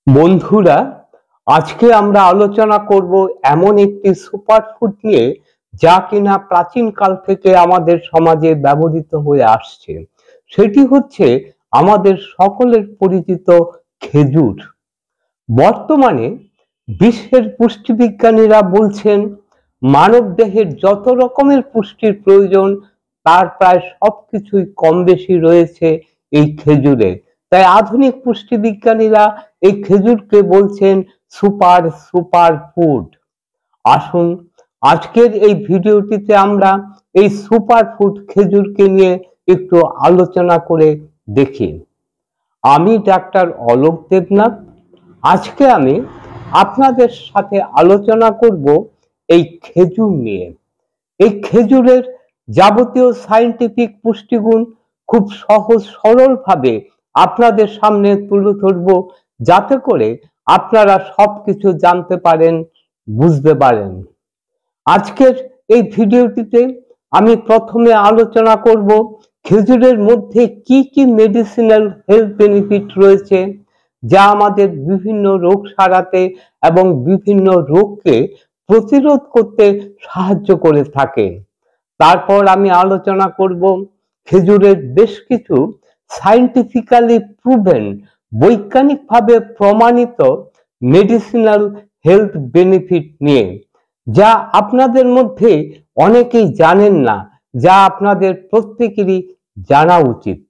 বন্ধুরা, আজকে আমরা আলোচনা করব এমন একটি সুপারফুড নিয়ে যা কিনা প্রাচীন কাল থেকে আমাদের সমাজে ব্যবহৃত হয়ে আসছে। সেটি হচ্ছে আমাদের সকলের পরিচিত খেজুর। বর্তমানে বিশ্বের পুষ্টিবিজ্ঞানীরা বলছেন মানবদেহের যত রকমের পুষ্টির প্রয়োজন তার প্রায় সবকিছুই কম বেশি রয়েছে এই খেজুরে। তাই আধুনিক পুষ্টিবিজ্ঞানীরা এই খেজুরকে বলছেন সুপার ফুড। আসুন আজকের এই ভিডিওটিতে আমরা এই সুপার ফুড খেজুরকে নিয়ে একটু আলোচনা করে দেখি। আমি ডাক্তার অলোক দেবনাথ। আজকে আমি আপনাদের সাথে আলোচনা করব এই খেজুর নিয়ে। এই খেজুরের যাবতীয় সায়েন্টিফিক পুষ্টিগুণ খুব সহজ সরলভাবে আপনাদের সামনে তুলে ধরব, যাতে করে আপনারা সবকিছু জানতে পারেন, বুঝতে পারেন। আজকের এই ভিডিওটিতে আমি প্রথমে আলোচনা করব খেজুরের মধ্যে কি কি মেডিসিনাল হেলথ বেনিফিট রয়েছে, যা আমাদের বিভিন্ন রোগ সারাতে এবং বিভিন্ন রোগকে প্রতিরোধ করতে সাহায্য করে থাকে। তারপর আমি আলোচনা করব খেজুরের বেশ কিছু সায়েন্টিফিক্যালি প্রুভেন, বৈজ্ঞানিকভাবে প্রমাণিত মেডিসিনাল হেলথ বেনিফিট নিয়ে, যা আপনাদের মধ্যে অনেকেই জানেন না, যা আপনাদের প্রত্যেকেরই জানা উচিত।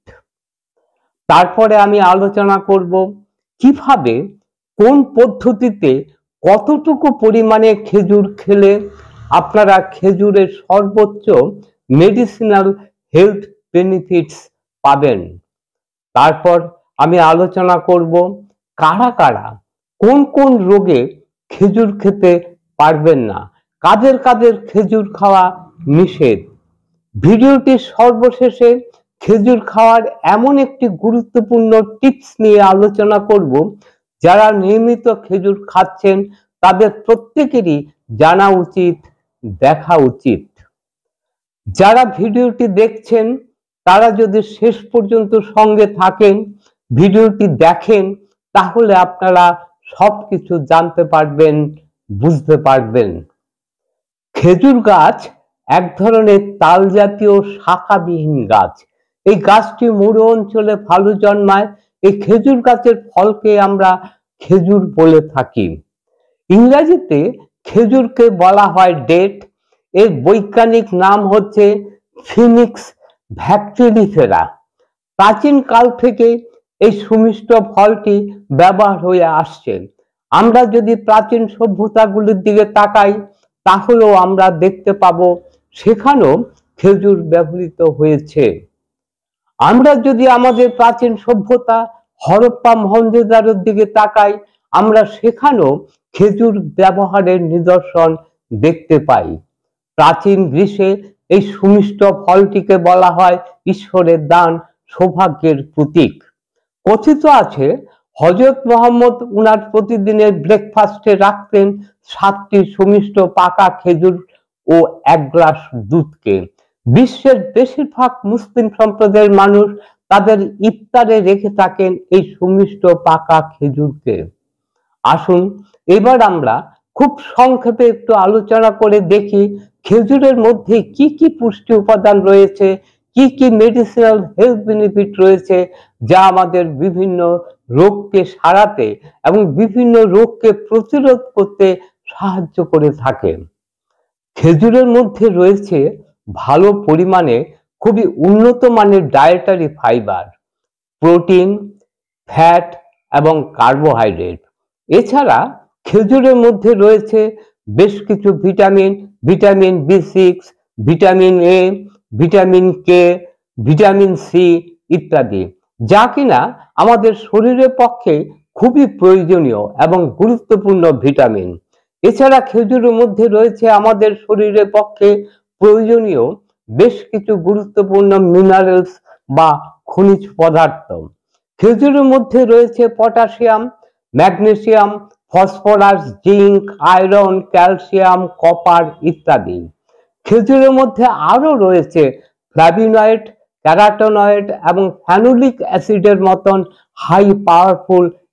তারপরে আমি আলোচনা করব কিভাবে, কোন পদ্ধতিতে, কতটুকু পরিমাণে খেজুর খেলে আপনারা খেজুরের সর্বোচ্চ মেডিসিনাল হেলথ বেনিফিটস পাবেন। তারপর আমি আলোচনা করব কারা কারা কোন কোন রোগে খেজুর খেতে পারবেন না, কাদের কাদের খেজুর খাওয়া নিষেধ। ভিডিওটির সর্বশেষে খেজুর খাওয়ার এমন একটি গুরুত্বপূর্ণ টিপস নিয়ে আলোচনা করব, যারা নিয়মিত খেজুর খাচ্ছেন তাদের প্রত্যেকেরই জানা উচিত, দেখা উচিত। যারা ভিডিওটি দেখছেন তারা যদি শেষ পর্যন্ত সঙ্গে থাকেন, ভিডিওটি দেখেন, তাহলে আপনারা সবকিছু জানতে পারবেন, বুঝতে পারবেন। খেজুর গাছ এক ধরনের তাল জাতীয় শাখাবিহীন গাছ। এই গাছটি মরু অঞ্চলে ভালো জন্মায়। এই খেজুর গাছের ফলকে আমরা খেজুর বলে থাকি। ইংরেজিতে খেজুরকে বলা হয় ডেট। এর বৈজ্ঞানিক নাম হচ্ছে ফিনিক্স ভ্যাক্টিরিফেরা। প্রাচীন কাল থেকে এই সুমিষ্ট ফলটি ব্যবহার হয়ে আসছে। আমরা যদি প্রাচীন সভ্যতাগুলির দিকে তাকাই, তাহলেও আমরা দেখতে পাবো সেখানেও খেজুর ব্যবহৃত হয়েছে। আমরা যদি আমাদের প্রাচীন সভ্যতা হরপ্পা মহেঞ্জোদারোর দিকে তাকাই, আমরা সেখানেও খেজুর ব্যবহারের নিদর্শন দেখতে পাই। প্রাচীন গ্রীসে এই সুমিষ্ট ফলটিকে বলা হয় ঈশ্বরের দান, সৌভাগ্যের প্রতীক। কথিত আছে হযরত মুহাম্মদ উনার প্রতিদিনের ব্রেকফাস্টে রাখতেন 7টি সুমিষ্ট পাকা খেজুর ও 1 গ্লাস দুধকে। বিশ্বের বেশিরভাগ মুসলিম সম্প্রদায়ের মানুষ তাদের ইফতারে রেখে থাকেন এই সুমিষ্ট পাকা খেজুরকে। আসুন এবার আমরা খুব সংক্ষেপে একটু আলোচনা করে দেখি খেজুরের মধ্যে কি কি পুষ্টি উপাদান রয়েছে, কি কি মেডিসিনাল হেলথ বেনিফিট রয়েছে, যা আমাদের বিভিন্ন রোগকে সারাতে এবং বিভিন্ন রোগকে প্রতিরোধ করতে সাহায্য করে থাকে। খেজুরের মধ্যে রয়েছে ভালো পরিমাণে খুবই উন্নত মানের ডায়েটারি ফাইবার, প্রোটিন, ফ্যাট এবং কার্বোহাইড্রেট। এছাড়া খেজুরের মধ্যে রয়েছে বেশ কিছু vitamin, vitamin B6, vitamin A, vitamin K, vitamin C ইত্যাদি, যা কিনা আমাদের শরীরের পক্ষে খুবই প্রয়োজনীয় এবং গুরুত্বপূর্ণ ভিটামিন। এছাড়া খেজুরের মধ্যে রয়েছে আমাদের শরীরের পক্ষে প্রয়োজনীয় বেশ কিছু গুরুত্বপূর্ণ মিনারেলস বা খনিজ পদার্থ। খেজুরের মধ্যে রয়েছে potassium, magnesium, phosphorus, zinc, iron, calcium, copper ইত্যাদি। খেজুরের মধ্যে আরো রয়েছে ফ্ল্যাভিনয়েড, ক্যারোটিনয়েড এবং ফেনোলিক অ্যাসিডের মতন হাই পাওয়ারফুল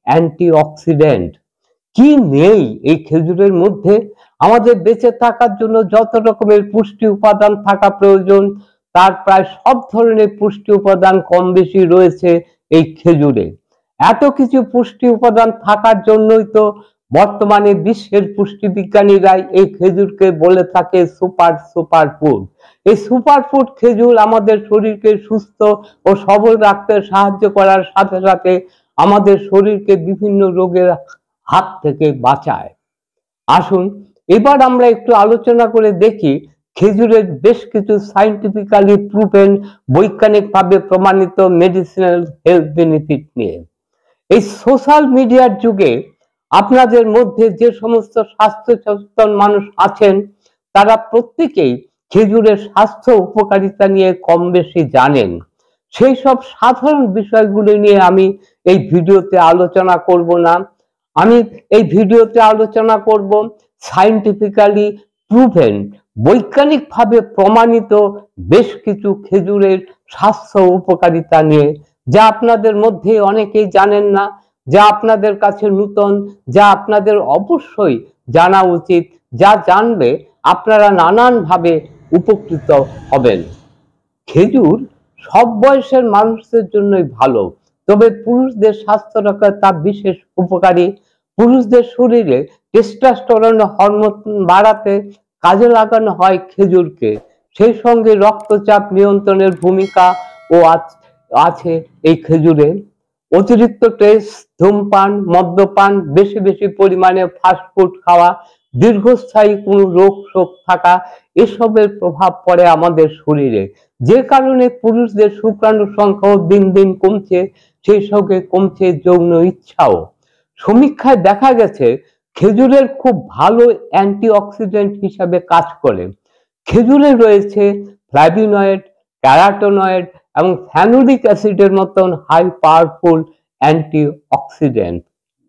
অ্যান্টিঅক্সিডেন্ট। কি নেই এই খেজুরের মধ্যে? আমাদের বেঁচে থাকার জন্য যত রকমের পুষ্টি উপাদান থাকা প্রয়োজন তার প্রায় সব ধরনের পুষ্টি উপাদান কম বেশি রয়েছে এই খেজুরে। এত কিছু পুষ্টি উপাদান থাকার জন্যই তো বর্তমানে বিশ্বের পুষ্টি বিজ্ঞানীরা এই খেজুরকে বলে থাকে সুপার ফুড। এই সুপার ফুড খেজুর আমাদের শরীরকে সুস্থ ও সবল রাখতে সাহায্য করার সাথে সাথে আমাদের শরীরকে বিভিন্ন রোগের হাত থেকে বাঁচায়। আসুন এবার আমরা একটু আলোচনা করে দেখি খেজুরের বেশ কিছু সায়েন্টিফিক্যালি প্রুভেন, বৈজ্ঞানিকভাবে প্রমাণিত মেডিসিনাল হেলথ বেনিফিট নিয়ে। এই সোশ্যাল মিডিয়ার যুগে আপনাদের মধ্যে যে সমস্ত স্বাস্থ্য সচেতন মানুষ আছেন তারা প্রত্যেকেই খেজুরের স্বাস্থ্য উপকারিতা নিয়ে কম বেশি জানেন। সেই সব সাধারণ বিষয়গুলো নিয়ে আমি এই ভিডিওতে আলোচনা করব না। আমি এই ভিডিওতে আলোচনা করব সায়েন্টিফিক্যালি প্রুভেন, বৈজ্ঞানিকভাবে প্রমাণিত বেশ কিছু খেজুরের স্বাস্থ্য উপকারিতা নিয়ে, যা আপনাদের মধ্যে অনেকেই জানেন না, যা আপনাদের কাছে নতুন, যা আপনাদের অবশ্যই জানা উচিত, যা জানবে আপনারা নানানভাবে উপকৃত হবেন। খেজুর সব বয়সের মানুষদের জন্যই ভালো, তবে পুরুষদের স্বাস্থ্য রক্ষা তা বিশেষ উপকারী। পুরুষদের শরীরে টেস্টোস্টেরন হরমোন বাড়াতে কাজে লাগানো হয় খেজুরকে। সেই সঙ্গে রক্তচাপ নিয়ন্ত্রণের ভূমিকা ও আছে এই খেজুরে। অতিরিক্ত স্ট্রেস, ধূমপান, মদ্যপান, বেশি বেশি পরিমাণে ফাস্টফুড খাওয়া, দীর্ঘস্থায়ী কোনো রোগ শোক থাকা, এসবের প্রভাব পড়ে আমাদের শরীরে, যে কারণে পুরুষদের শুক্রাণুর সংখ্যাও দিন দিন কমছে, সেই সঙ্গে কমছে যৌন ইচ্ছাও। সমীক্ষায় দেখা গেছে খেজুরের খুব ভালো অ্যান্টিঅক্সিডেন্ট হিসাবে কাজ করে। খেজুরে রয়েছে ফ্ল্যাভিনয়েড, ক্যারোটিনয়েড এবং ফ্যানোলিক অ্যাসিডের মতন হাই পাওয়ারফুল অ্যান্টিঅক্সিডেন্ট,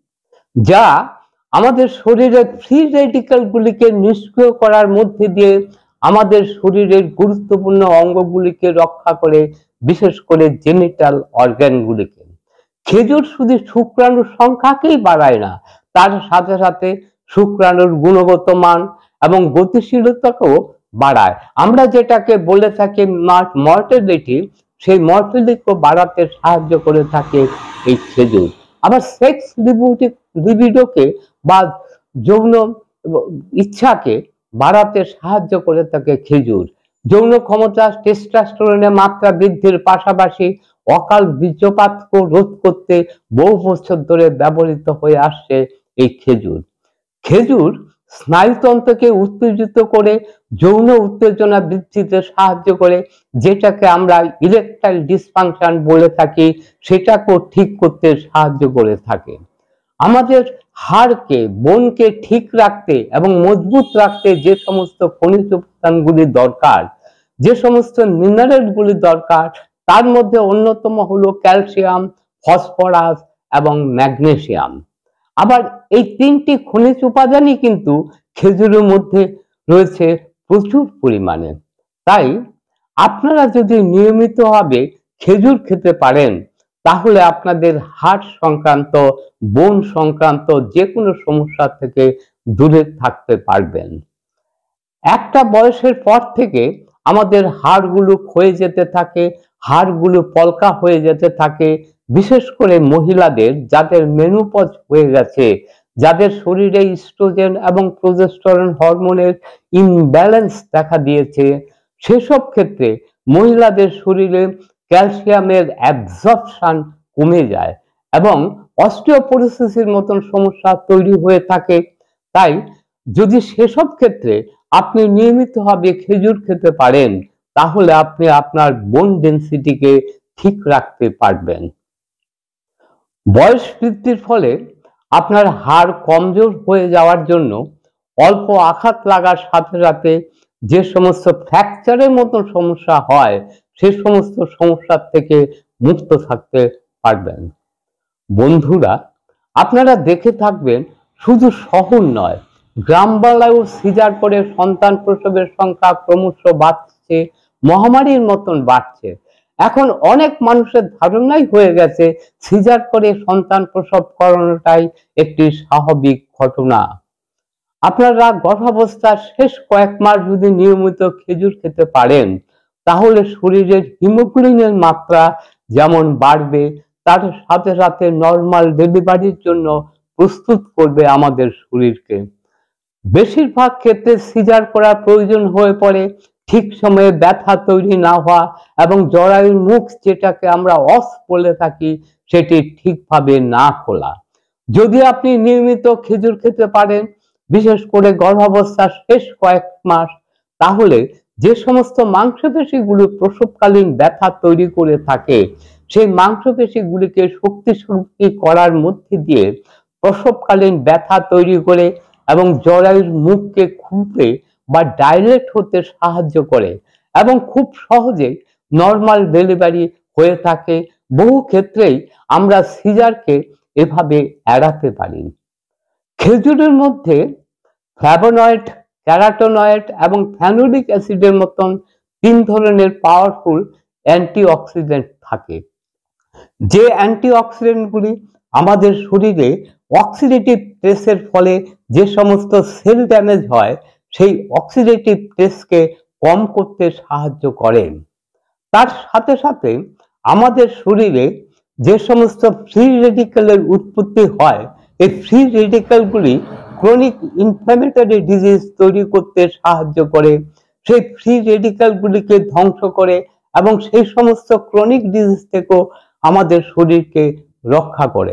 যা আমাদের শরীরের ফ্রি রেডিক্যালগুলিকে নিষ্ক্রিয় করার মধ্যে দিয়ে আমাদের শরীরের গুরুত্বপূর্ণ অঙ্গগুলিকে রক্ষা করে, বিশেষ করে জেনিটাল অর্গানগুলিকে। খেজুর শুধু শুক্রাণুর সংখ্যাকেই বাড়ায় না, তার সাথে সাথে শুক্রাণুর গুণগত মান এবং গতিশীলতাকেও বাড়ায়। আমরা যেটাকে বলে থাকি মর্টালিটি, সেই মর্টালিটিকে বাড়াতে সাহায্য করে থাকে এই খেজুর। আবার সেক্স লিবিডোকে বা যৌন ইচ্ছাকে বাড়াতে সাহায্য করে থাকে খেজুর। যৌন ক্ষমতা, টেস্টোস্টেরনের মাত্রা বৃদ্ধির পাশাপাশি অকাল বীর্যপাতকে রোধ করতে বহু বছর ধরে ব্যবহৃত হয়ে আসছে এই খেজুর। খেজুর স্নায়ুতন্ত্রকে উত্তেজিত করে যৌন উত্তেজনা বৃদ্ধিতে সাহায্য করে, যেটাকে আমরা ইরেকটাইল ডিসফাংশন বলে থাকি, সেটাকেও ঠিক করতে সাহায্য করে থাকে। আমাদের হাড়কে, বোনকে ঠিক রাখতে এবং মজবুত রাখতে যে সমস্ত খনিজ উপাদানগুলি দরকার, যে সমস্ত মিনারেলগুলি দরকার, তার মধ্যে অন্যতম হলো ক্যালসিয়াম, ফসফরাস এবং ম্যাগনেসিয়াম। আবার এই তিনটি খনিজ উপাদানই কিন্তু খেজুরের মধ্যে রয়েছে প্রচুর পরিমাণে। তাই আপনারা যদি নিয়মিতভাবে খেজুর খেতে পারেন তাহলে আপনাদের হার্ট সংক্রান্ত, বোন সংক্রান্ত যে কোনো সমস্যা থেকে দূরে থাকতে পারবেন। একটা বয়সের পর থেকে আমাদের হাড়গুলো ক্ষয়ে যেতে থাকে, হাড়গুলো পলকা হয়ে যেতে থাকে, বিশেষ করে মহিলাদের যাদের মেনোপজ হয়ে গেছে, যাদের শরীরে ইস্ট্রোজেন এবং প্রোজেস্টেরন হরমোনের ইমব্যালেন্স দেখা দিয়েছে, সেসব ক্ষেত্রে মহিলাদের শরীরে ক্যালসিয়ামের অ্যাবজর্পশন কমে যায় এবং অস্টিওপোরোসিসের মতন সমস্যা তৈরি হয়ে থাকে। তাই যদি সেসব ক্ষেত্রে আপনি নিয়মিতভাবে খেজুর খেতে পারেন তাহলে আপনি আপনার বোন ডেনসিটিকে ঠিক রাখতে পারবেন। বয়স বৃদ্ধির ফলে আপনার হাড় কমজোর হয়ে যাওয়ার জন্য অল্প আঘাত লাগার সাথে সাথে যে সমস্ত ফ্র্যাকচারের মতো সমস্যা হয়, সে সমস্ত সমস্যার থেকে মুক্ত থাকতে পারবেন। বন্ধুরা, আপনারা দেখে থাকবেন শুধু শহর নয়, গ্রামবাংলায়ও সিজার করে সন্তান প্রসবের সংখ্যা ক্রমশ বাড়ছে, মহামারীর মতন বাড়ছে। এখন অনেক মানুষের ধারণাই হয়ে গেছে সিজার করে সন্তান প্রসব করানোটাই একটি স্বাভাবিক ঘটনা। আপনারা গর্ভাবস্থার শেষ কয়েক মাস যদি নিয়মিত খেজুর খেতে পারেন, তাহলে শরীরের হিমোগ্লোবিনের মাত্রা যেমন বাড়বে, তার সাথে সাথে নর্মাল ডেলিভারির জন্য প্রস্তুত করবে আমাদের শরীরকে। বেশিরভাগ ক্ষেত্রে সিজার করার প্রয়োজন হয়ে পড়ে ঠিক সময়ে ব্যথা তৈরি না হওয়া এবং জরায়ুর মুখ, যেটাকে আমরা অস বলে থাকি, সেটি ঠিকভাবে না খোলা। যদি আপনি নিয়মিত খেজুর খেতে পারেন, বিশেষ করে গর্ভাবস্থার শেষ কয়েক মাস, তাহলে যে সমস্ত মাংসপেশিগুলো প্রসবকালীন ব্যথা তৈরি করে থাকে, সেই মাংসপেশিগুলিকে শক্তিশালী করার মধ্যে দিয়ে প্রসবকালীন ব্যথা তৈরি করে এবং জরায়ুর মুখকে খুলতে বা ডাইলেট হতে সাহায্য করে এবং খুব সহজে নর্মাল ডেলিভারি হয়ে থাকে। বহু ক্ষেত্রেই আমরা সিজারকে এভাবে এড়াতে পারি। খেজুরের মধ্যে ফ্ল্যাভোনয়েড, ক্যারোটিনয়েড এবং ফেনোলিক অ্যাসিডের মতন 3 ধরনের পাওয়ারফুল অ্যান্টিঅক্সিডেন্ট থাকে, যে অ্যান্টিঅক্সিডেন্টগুলি আমাদের শরীরে অক্সিডেটিভ স্ট্রেসের ফলে যে সমস্ত সেল ড্যামেজ হয়, সেই অক্সিডেটিভ স্ট্রেসকে কম করতে সাহায্য করে। তার সাথে সাথে আমাদের শরীরে যে সমস্ত ফ্রি রেডিক্যালের উৎপত্তি হয়, এই ফ্রি রেডিক্যালগুলি ক্রনিক ইনফ্ল্যামেটরি ডিজিজ তৈরি করতে সাহায্য করে, সেই ফ্রি রেডিক্যালগুলিকে ধ্বংস করে এবং সেই সমস্ত ক্রনিক ডিজিজ থেকেও আমাদের শরীরকে রক্ষা করে।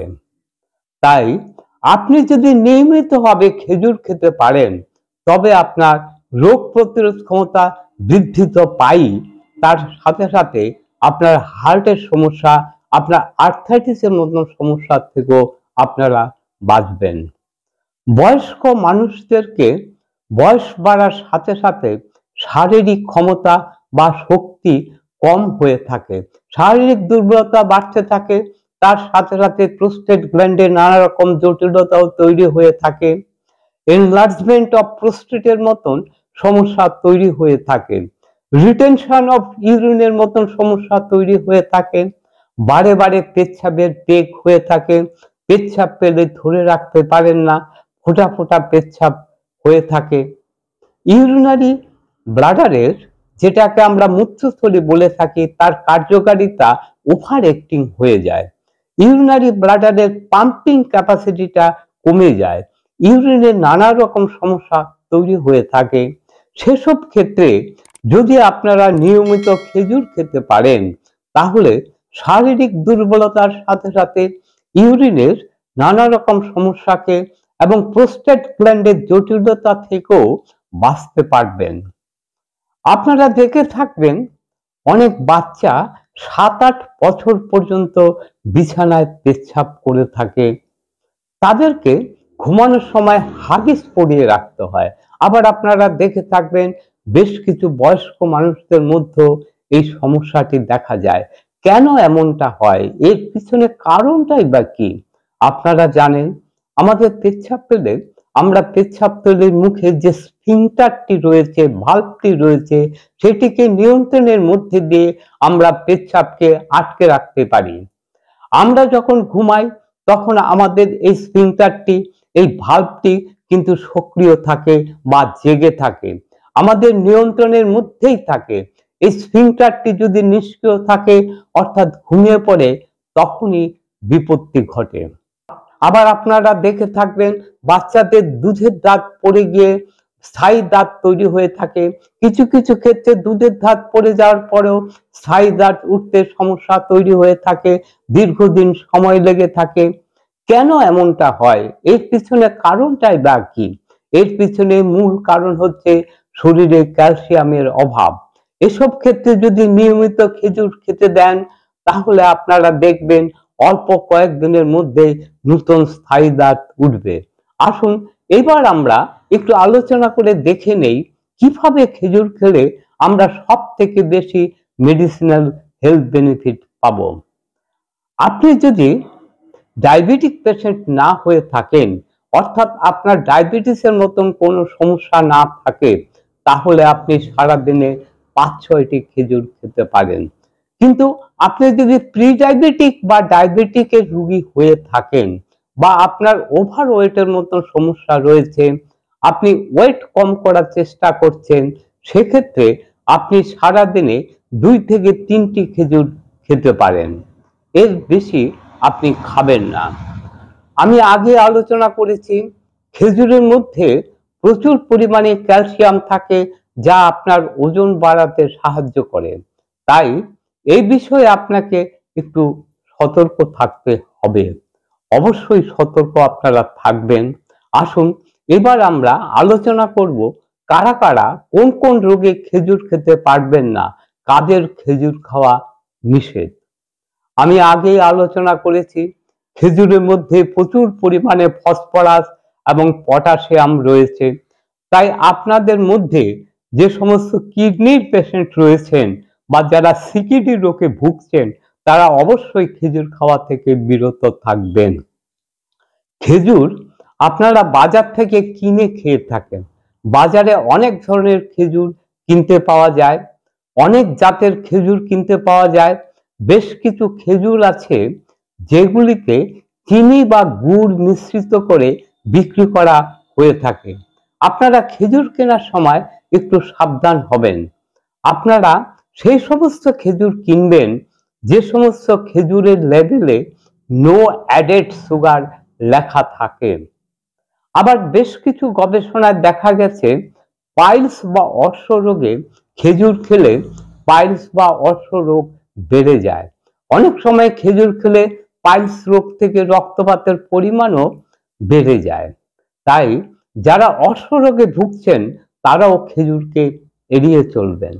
তাই আপনি যদি নিয়মিতভাবে খেজুর খেতে পারেন, তবে আপনার রোগ প্রতিরোধ ক্ষমতা বৃদ্ধি তো পাই, তার সাথে সাথে আপনার হার্টের সমস্যা, আপনার আর্থ্রাইটিসের মতন সমস্যা থেকেও আপনারা বাঁচবেন। বয়স্ক মানুষদেরকে বয়স বাড়ার সাথে সাথে শারীরিক ক্ষমতা বা শক্তি কম হয়ে থাকে, শারীরিক দুর্বলতা বাড়তে থাকে, তার সাথে সাথে প্রোস্টেট গ্ল্যান্ডে নানা রকম জটিলতাও তৈরি হয়ে থাকে, এনলার্জমেন্ট অফ প্রোস্টেটের মতন সমস্যা তৈরি হয়ে থাকে, রিটেনশন অফ ইউরিনের মতন সমস্যা তৈরি হয়ে থাকে, বারে বারে পেচ্ছাপের বেগ হয়ে থাকে, পেচ্ছাপ পেলে ধরে রাখতে পারেন না, ফোঁটা ফোঁটা পেচ্ছাপ হয়ে থাকে। ইউরিনারি ব্লাডারের, যেটাকে আমরা মূত্রথলি বলে থাকি, তার কার্যকারিতা ওভার অ্যাক্টিং হয়ে যায়, ইউরিনারি ব্লাডারের পাম্পিং ক্যাপাসিটিটা কমে যায়, ইউরিনের নানা রকম সমস্যা তৈরি হয়ে থাকে। সেসব ক্ষেত্রে যদি আপনারা নিয়মিত খেজুর খেতে পারেন, তাহলে শারীরিক দুর্বলতার সাথে সাথে ইউরিনের নানা রকম সমস্যাকে এবং প্রোস্টেট গ্ল্যান্ডের জটিলতা থেকেও বাঁচতে পারবেন। আপনারা দেখে থাকবেন অনেক বাচ্চা 7-8 বছর পর্যন্ত বিছানায় পেচ্ছাপ করে থাকে, তাদেরকে ঘুমানোর সময় হাগিস পরিয়ে রাখতে হয়। আবার আপনারা দেখে থাকবেন বেশ কিছু বয়স্ক মানুষদের মধ্যেও এই সমস্যাটি দেখা যায়। কেন এমনটা হয়, এর পিছনে কারণটাই বা কি? আপনারা জানেন, আমাদের পেচ্ছাপ পেলে আমরা পেচ্ছাপ পেলে মুখে যে স্ফিংটারটি রয়েছে, ভালভটি রয়েছে, সেটিকে নিয়ন্ত্রণের মধ্যে দিয়ে আমরা পেচ্ছাপকে আটকে রাখতে পারি। আমরা যখন ঘুমাই তখন আমাদের এই স্ফিংটারটি, এই ভালভটি কিন্তু সক্রিয় থাকে বা জেগে থাকে, আমাদের নিয়ন্ত্রণের মধ্যেই থাকে। এই স্ফিংটারটি যদি নিষ্ক্রিয় থাকে, অর্থাৎ ঘুমিয়ে পড়ে, তখনই বিপত্তি ঘটে। আবার আপনারা দেখে থাকবেন বাচ্চাদের দুধের দাঁত পড়ে গিয়ে স্থায়ী দাঁত তৈরি হয়ে থাকে, কিছু কিছু ক্ষেত্রে দুধের দাঁত পড়ে যাওয়ার পরেও স্থায়ী দাঁত উঠতে সমস্যা তৈরি হয়ে থাকে, দীর্ঘদিন সময় লেগে থাকে। কেন এমনটা হয়, এর পিছনে কারণটাই বা কি? এর পিছনে মূল কারণ হচ্ছে শরীরে ক্যালসিয়ামের অভাব। এসব ক্ষেত্রে যদি নিয়মিত খেজুর খেতে দেন, তাহলে আপনারা দেখবেন অল্প কয়েকদিনের মধ্যে নতুন স্থায়ী দাঁত উঠবে। আসুন এবার আমরা একটু আলোচনা করে দেখে নেই কিভাবে খেজুর খেলে আমরা সব থেকে বেশি মেডিসিনাল হেলথ বেনিফিট পাবো। আপনি যদি ডায়াবেটিক পেশেন্ট না হয়ে থাকেন, অর্থাৎ আপনার ডায়াবেটিসের মতন কোনো সমস্যা না থাকে, তাহলে আপনি সারাদিনে 5-6টি খেজুর খেতে পারেন। কিন্তু আপনি যদি প্রি ডায়াবেটিক বা ডায়াবেটিকের রোগী হয়ে থাকেন বা আপনার ওভার ওয়েটের মতো সমস্যা রয়েছে, আপনি ওয়েট কম করার চেষ্টা করছেন, সেক্ষেত্রে আপনি সারাদিনে 2 থেকে 3টি খেজুর খেতে পারেন, এর বেশি আপনি খাবেন না। আমি আগে আলোচনা করেছি খেজুরের মধ্যে প্রচুর পরিমাণে ক্যালসিয়াম থাকে, যা আপনার ওজন বাড়াতে সাহায্য করে। তাই এই বিষয়ে আপনাকে একটু সতর্ক থাকতে হবে। অবশ্যই সতর্ক আপনারা থাকবেন। আসুন এবার আমরা আলোচনা করব কারা কারা কোন কোন রোগে খেজুর খেতে পারবেন না, কাদের খেজুর খাওয়া নিষেধ। আমি আগেই আলোচনা করেছি খেজুরের মধ্যে প্রচুর পরিমাণে ফসফরাস এবং পটাশিয়াম রয়েছে। তাই আপনাদের মধ্যে যে সমস্ত কিডনির পেশেন্ট রয়েছেন বা যারা সিকিডি রোগে ভুগছেন, তারা অবশ্যই খেজুর খাওয়া থেকে বিরত থাকবেন। খেজুর আপনারা বাজার থেকে কিনে খেয়ে থাকেন। বাজারে অনেক ধরনের খেজুর কিনতে পাওয়া যায়, অনেক জাতের খেজুর কিনতে পাওয়া যায়। বেশ কিছু খেজুর আছে যেগুলিতে চিনি বা গুড় মিশ্রিত করে বিক্রি করা হয়ে থাকে। আপনারা খেজুর কেনার সময় একটু সাবধান হবেন। আপনারা সেই সমস্ত খেজুর কিনবেন যে সমস্ত খেজুরের লেবেলে নো অ্যাডেড সুগার লেখা থাকে। আবার বেশ কিছু গবেষণায় দেখা গেছে পাইলস বা অর্শ রোগে খেজুর খেলে পাইলস বা অর্শ রোগ বেড়ে যায়। অনেক সময় খেজুর খেলে পাইলস রোগ থেকে রক্তপাতের পরিমাণও বেড়ে যায়। তাই যারা অর্শ রোগে ভুগছেন তারাও খেজুরকে এড়িয়ে চলবেন।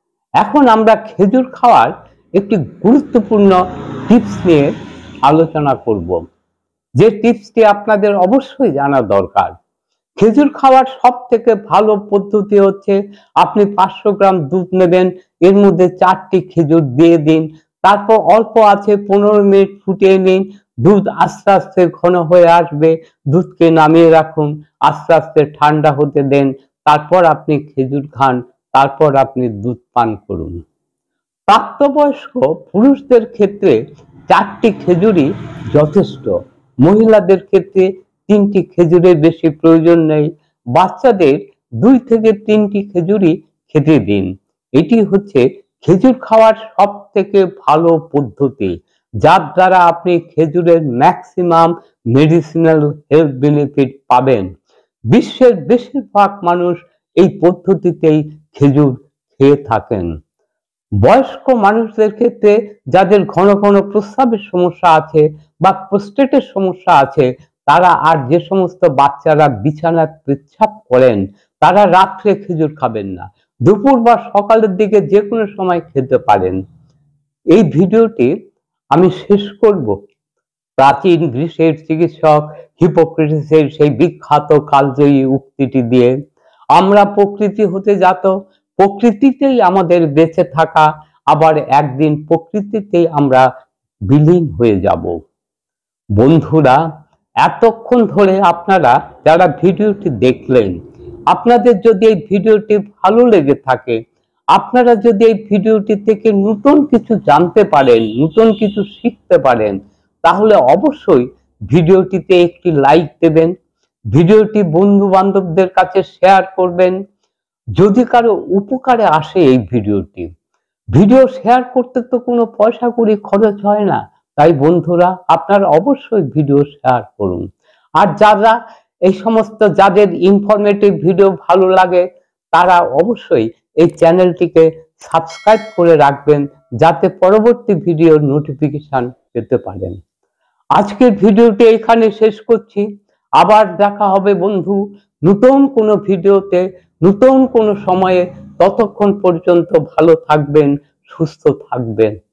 এখন আমরা খেজুর খাওয়ার একটি গুরুত্বপূর্ণ টিপস নিয়ে আলোচনা করব, যে টিপসটি আপনাদের অবশ্যই জানা দরকার। খেজুর খাওয়ার সব থেকে ভালো পদ্ধতি হচ্ছে আপনি 500 গ্রাম দুধ নেবেন, এর মধ্যে 4টি খেজুর দিয়ে দিন, তারপর অল্প আছে 15 মিনিট ফুটিয়ে নিন। দুধ আস্তে আস্তে ঘন হয়ে আসবে, দুধকে নামিয়ে রাখুন, আস্তে আস্তে ঠান্ডা হতে দেন, তারপর আপনি খেজুর খান, তারপর আপনি দুধ পান করুন। প্রাপ্তবয়স্ক পুরুষদের ক্ষেত্রে 4টি খেজুরই যথেষ্ট, মহিলাদের ক্ষেত্রে 3টি খেজুরের বেশি প্রয়োজন নেই। বাচ্চাদের 2 থেকে 3টি খেজুরই খেতে দিন। এটি হচ্ছে খেজুর খাওয়ার সব থেকে ভালো পদ্ধতি, যার দ্বারা আপনি খেজুরের ম্যাক্সিমাম মেডিসিনাল হেলথ বেনিফিট পাবেন। বিশ্বের বেশিরভাগ মানুষ এই পদ্ধতিতেই খেজুর খেয়ে থাকেন। বয়স্ক মানুষদের ক্ষেত্রে যাদের ঘন ঘন প্রস্রাবের সমস্যা আছে বা প্রোস্টেটের সমস্যা আছে, তারা আর যে সমস্ত বাচ্চারা বিছানায় পেচ্ছাপ করেন, তারা রাত্রে খেজুর খাবেন না, দুপুর বা সকালের দিকে যে কোনো সময় খেতে পারেন। এই ভিডিওটি আমি শেষ করব প্রাচীন গ্রিসের চিকিৎসক হিপোক্রেটিসের সেই বিখ্যাত কালজয়ী উক্তিটি দিয়ে, আমরা প্রকৃতি হতে জাত, প্রকৃতিতেই আমাদের বেঁচে থাকা, আবার একদিন প্রকৃতিতেই আমরা বিলীন হয়ে যাব। বন্ধুরা, এতক্ষণ ধরে আপনারা যারা ভিডিওটি দেখলেন, আপনাদের যদি এই ভিডিওটি ভালো লেগে থাকে, আপনারা যদি এই ভিডিওটি থেকে নতুন কিছু জানতে পারেন, নতুন কিছু শিখতে পারেন, তাহলে অবশ্যই ভিডিওটিতে একটি লাইক দেবেন, ভিডিওটি বন্ধু বান্ধবদের কাছে শেয়ার করবেন। যদি কারো উপকারে আসে এই ভিডিওটি, ভিডিও শেয়ার করতে তো কোনো পয়সা কড়ি খরচ হয় না, তাই বন্ধুরা আপনারা অবশ্যই ভিডিও শেয়ার করুন। আর যারা এই সমস্ত যাদের ইনফরমেটিভ ভিডিও ভালো লাগে, তারা অবশ্যই এই চ্যানেলটিকে সাবস্ক্রাইব করে রাখবেন, যাতে পরবর্তী ভিডিওর নোটিফিকেশন পেতে পারেন। আজকের ভিডিওটি এখানে শেষ করছি। আবার দেখা হবে বন্ধু নতুন কোনো ভিডিওতে, নতুন কোনো সময়ে। ততক্ষণ পর্যন্ত ভালো থাকবেন, সুস্থ থাকবেন।